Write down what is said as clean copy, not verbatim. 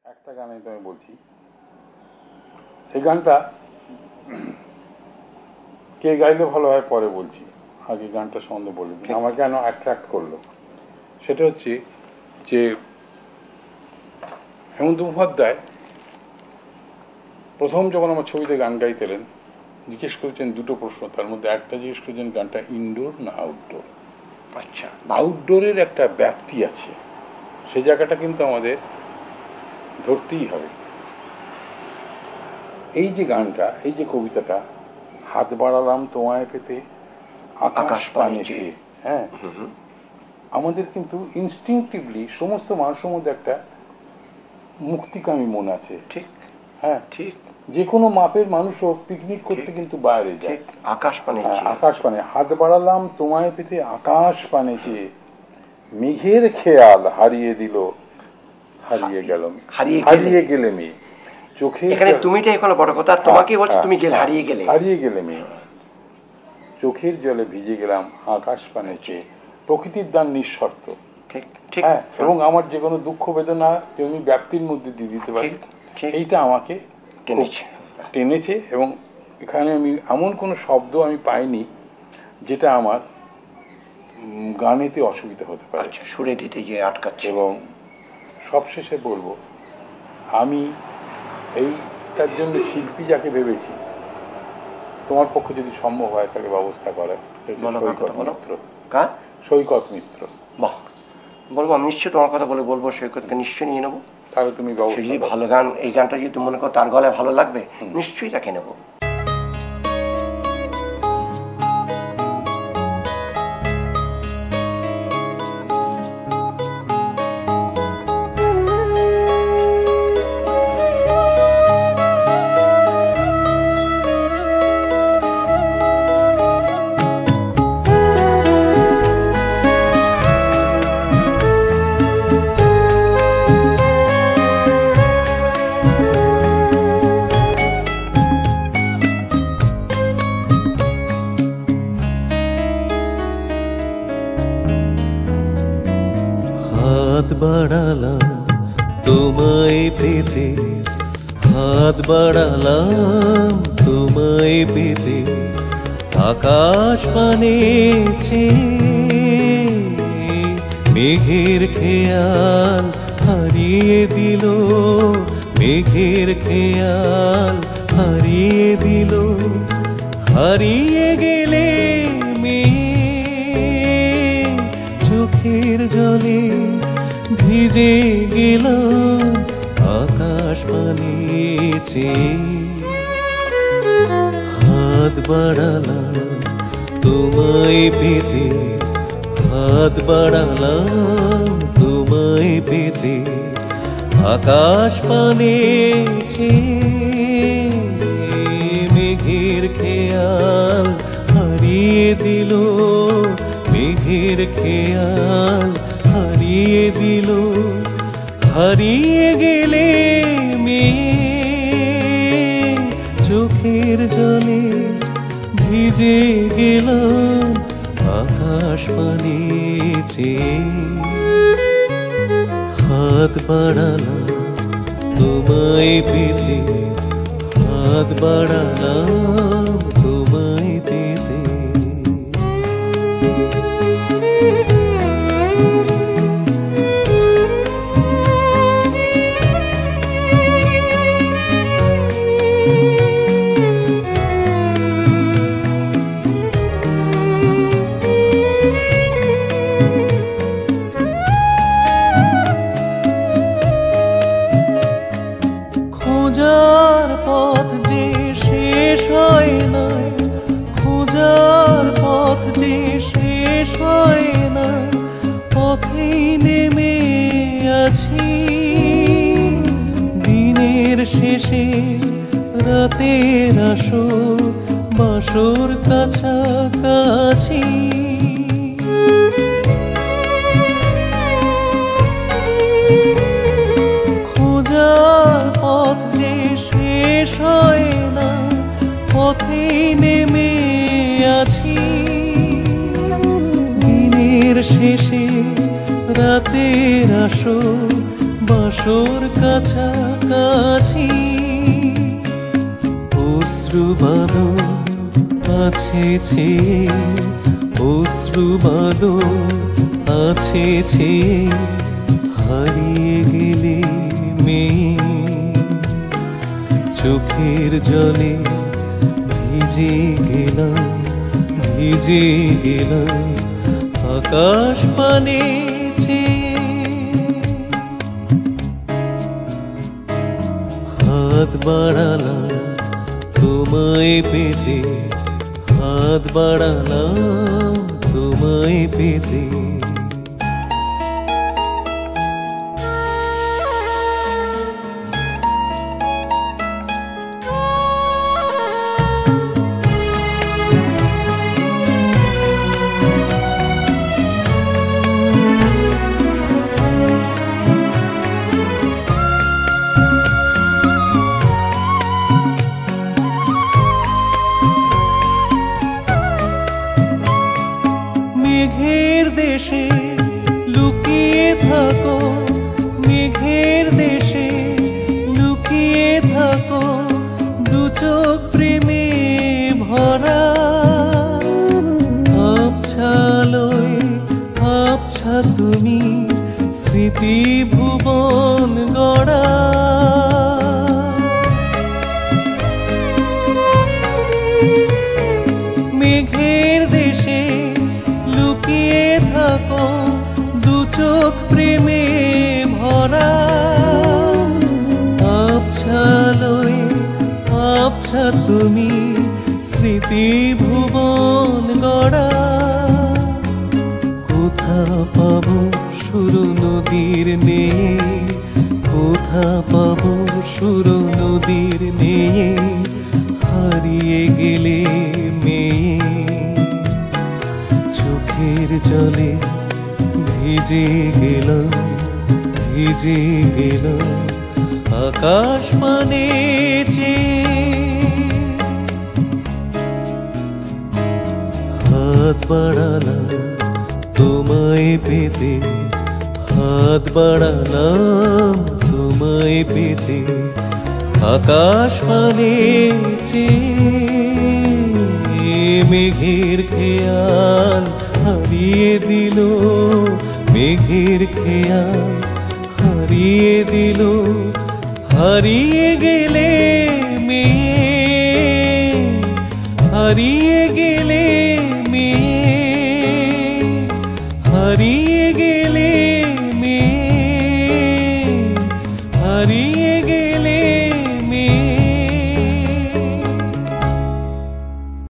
একটা গানে তো আমি বলছি, এই গানটা কে গাইলে ভালো হয় পরে বলছি, আগে গানটা সম্বন্ধে বলে দিই। আমার কেন অ্যাট্রাক্ট করলো সেটা হচ্ছে যে হেমন্ত মুখোপাধ্যায় প্রথম যখন আমার ছবিতে গান গাইতেলেন জিজ্ঞেস করেছেন দুটো প্রশ্ন, তার মধ্যে একটা জিজ্ঞেস করেছেন গানটা ইনডোর না আউটডোর। আচ্ছা, আউটডোরের একটা ব্যাপ্তি আছে, সে জায়গাটা কিন্তু আমাদের ধরতেই হবে। এই যে গানটা, এই যে কবিতাটা, হাত বাড়ালাম তোমায় পেতে আকাশ পানে চেয়ে, হ্যাঁ, আমাদের কিন্তু ইনস্টিংক্টিভলি সমস্ত মানুষের মধ্যে একটা মুক্তিকামী মন আছে। ঠিক, হ্যাঁ ঠিক। যে কোনো মাপের মানুষও পিকনিক করতে কিন্তু বাইরে যায়। আকাশ পানে, আকাশ পানে, হাত বাড়ালাম তোমায় পেতে আকাশ পানে চেয়ে মেঘের খেয়াল হারিয়ে দিল, হারিয়ে গেল, হারিয়ে গেলে মেয়ে চোখে। এখানে তুমিটাই কোনো বড় কথা, তোমাকে বলছো তুমি গেলে হারিয়ে গেলে, হারিয়ে গেলে মেয়ে চোখের জলে ভিজে গেলাম আকাশ পানে চেয়ে, প্রকৃতির দান নিঃশর্ত। ঠিক, ঠিক। হ্যাঁ, এবং আমার যে কোনো দুঃখ বেদনা আমি ব্যাপ্তির মধ্যে দিয়ে দিতে পারি, এইটা আমাকে টেনেছে। এবং এখানে আমি এমন কোনো শব্দ আমি পাইনি যেটা আমার গানেতে অসুবিধা হতে পারে, সুরে দিতে গিয়ে আটকাচ্ছে। এবং সবশেষে বলবো, আমি এইটার জন্য শিল্পী যাকে ভেবেছি, তোমার পক্ষে যদি সম্ভব হয় তাকে ব্যবস্থা করার, সৈকত মিত্র। সৈকত মিত্র। বাহ, বলবো আমি নিশ্চয়ই তোমার কথা বলে বলবো, সৈকতকে নিশ্চয়ই নিয়ে নেবো। তাহলে তুমি যদি ভালো গান, এই গানটা যদি মনে করো তার গলায় ভালো লাগবে, নিশ্চয়ই তাকে নেবো। হাত বাড়ালাম তোমায় পেতে, হাত বাড়ালাম তোমায় পেতে আকাশ পানে চেয়ে মেঘের খেয়াল হারিয়ে দিল, মেঘের খেয়াল হারিয়ে দিল, হারিয়ে গেলে চোখের জলে ভিজে গেল আকাশ পানে চেয়ে। হাত বাড়ালাম তোমায় পেতে, হাত বাড়ালাম তোমায় পেতে আকাশ পানে চেয়ে মেঘের খেয়াল হারিয়ে দিল, মেঘের খেয়াল হারিয়ে দিল, হারিয়ে গেলে মেয়ে চোখের জলে ভিজে গেল আকাশ পানে চেয়ে। হাত বাড়ালাম তোমায় পেতে, হাত বাড়ালাম তোমায় পেতে। খোঁজার পথ যে শেষ হয় না, খোঁজার পথ যে শেষ হয় না, পথেই নেমে আছি দিনের শেষে রাতের আসর, বাসর কাছাকাছি। খোঁজার পথ যে শেষ হয় না, পথেই নেমে আছি দিনের শেষে রাতের আসর, বাসর কাছাকাছি অশ্রুবাদল আছে চেয়ে অশ্রুবাদল আছে চেয়ে হারিয়ে গেলে মেয়ে চোখের জলে ভিজে গেলাম আকাশ পানে চেয়ে হাত বাড়ালাম তোমায় পেতে হাত বাড়ালাম তোমায় পেতে মেঘের দেশে লুকিয়ে থাকো মেঘের দেশে লুকিয়ে থাকো দু চোখ প্রেমে ভরা আবছালোয় আবছা তুমি স্মৃতি ভুবন গড়া মেঘের দেশে লুকিয়ে থাকো দু চোখ প্রেমে ভরা আবছালোয় আবছা তুমি স্মৃতি ভুবন গড়া কোথা পাবো সুর নদীর নেয়ে কোথা পাবো সুর নদীর নেয়ে হারিয়ে গেলে মেয়ে চোখের জলে ভিজে গেলাম আকাশ পানে চেয়ে হাত বাড়ালাম তোমায় পেতে হাত বাড়ালাম তোমায় পেতে আকাশ পানে চেয়ে মেঘের খেয়াল হারিয়ে দিল মেঘের খেয়াল হারিয়ে দিল হারিয়ে গেলে মেয়ে হারিয়ে গেলে মেয়ে হারিয়ে গেলে মেয়ে হারিয়ে